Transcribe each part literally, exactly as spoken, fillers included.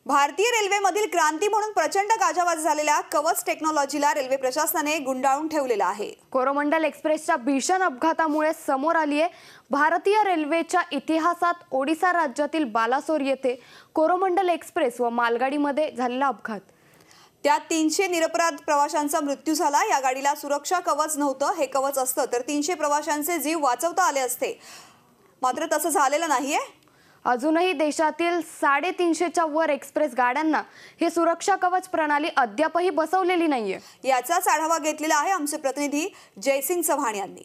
भारतीय रेल्वेमधील क्रांती म्हणून प्रचंड गाजावाजा झालेल्या कवच टेक्नॉलॉजीला रेल्वे प्रशासनाने गुंडाळून ठेवलेलं आहे। कोरोमंडल एक्सप्रेसच्या भीषण अपघातामुळे समोर आली आहे भारतीय रेल्वेच्या इतिहासात ओडिशा राज्यातील बालासोर येथे कोरोमंडल एक्सप्रेस व मालगाडीमध्ये झालेला अपघात। त्यात तीनशे निरपराध प्रवाशांचा मृत्यू झाला। या गाडीला सुरक्षा कवच नव्हतं। हे कवच असतं तर तीनशे प्रवाशांचे जीव वाचवता आले असते, मात्र तसं झालेलं नाहीये। अजूनही देशातील साडेतीनशेच्या वर एक्सप्रेस गाड्यांना ही सुरक्षा कवच प्रणाली अद्यापही बसवलेली नाहीये। याचाच आढावा घेतलेला आहे आमचे प्रतिनिधी जयसिंग चव्हाण यांनी।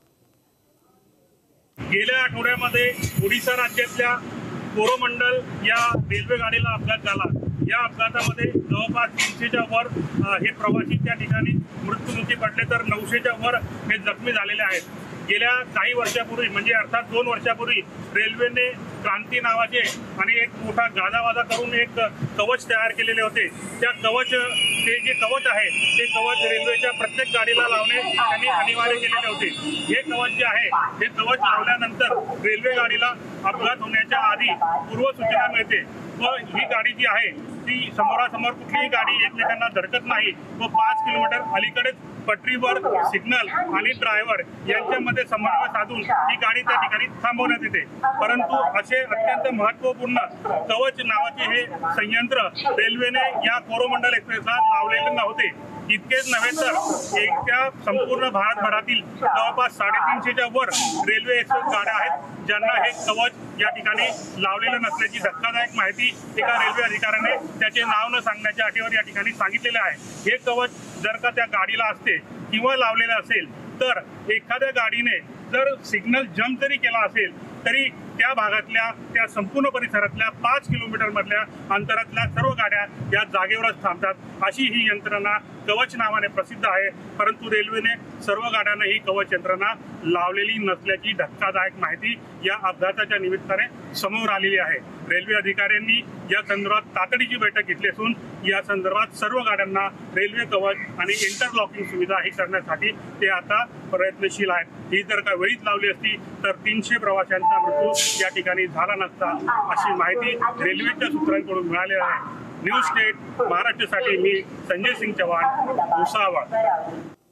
गेल्या आठवड्यामध्ये ओडिशा राज्यातल्या कोरोमंडल या रेल्वे गाडीला अपघात झाला। या अपघातामध्ये जवळपास तीनशेच्या वर हे प्रवासी त्या ठिकाणी मृत्युमुखी पडले तर नऊशेच्या वर हे जखमी झालेले आहेत। गेल्या काही वर्षापूर्वी म्हणजे अर्थात दोन वर्षापूर्वी रेल्वेने क्रांती नावाचे आणि एक मोठा गाजावाजा करून एक कवच तयार केलेले होते। त्या कवच ते जे कवच आहे ते कवच रेल्वेच्या प्रत्येक गाडीला लावणे त्यांनी अनिवार्य केलेले होते। हे कवच जे आहे हे कवच लावल्यानंतर रेल्वे गाडीला अपघात होण्याच्या आधी पूर्वसूचना मिळते व ही गाडी जी आहे ती समोरासमोर कुठलीही गाडी एकमेकांना धडकत नाही व पाच किलोमीटर अलीकडेच पटरीवर सिग्नल आणि ड्रायव्हर यांच्यामध्ये समन्वय साधून ही गाडी त्या ठिकाणी थांबवण्यात येते। परंतु असे अत्यंत महत्त्वपूर्ण कवच नावाचे हे संयंत्र रेल्वेने या कोरोमंडल एक्सप्रेसला लावलेले नव्हते। इतकेच नव्हे तर एकट्या संपूर्ण भारतभरातील जवळपास साडेतीनशेच्या वर रेल्वे एक्सप्रेस गाड्या आहेत ज्यांना हे कवच या ठिकाणी लावलेलं नसल्याची धक्कादायक माहिती एका रेल्वे अधिकाऱ्याने त्याचे नाव न सांगण्याच्या अटीवर या ठिकाणी सांगितलेले आहे। हे कवच जर का त्या गाडीला असते किंवा लावलेलं असेल तर एखाद्या गाडीने जर सिग्नल जम्प जरी केला असेल तरी त्या भागातल्या त्या संपूर्ण परिसरातल्या पाच किलोमीटर मधल्या अंतरातल्या सर्व गाड्या या जागेवरच थांबतात। अशी ही यंत्रणा कवच नावाने प्रसिद्ध आहे। परंतु रेल्वेने सर्व गाड्यांना ही कवच यंत्रणा लावलेली नसल्याची धक्कादायक माहिती या अपघाताच्या निमित्ताने समोर आलेली आहे। रेल्वे अधिकाऱ्यांनी या संदर्भात तातडीची बैठक घेतली असून या संदर्भात सर्व गाड्यांना रेल्वे कवच आणि इंटरलॉकिंग सुविधा ही करण्यासाठी ते आता प्रयत्नशील आहेत। ही जर का वेळीच लावली असती तर तीनशे प्रवाशांचा मृत्यू या ठिकाणी झाला नसता, अशी माहिती रेल्वेच्या सूत्रांकडून मिळाली आहे। न्यूज स्टेट महाराष्ट्रासाठी मी संजय सिंग चव्हाण, भुसावळ।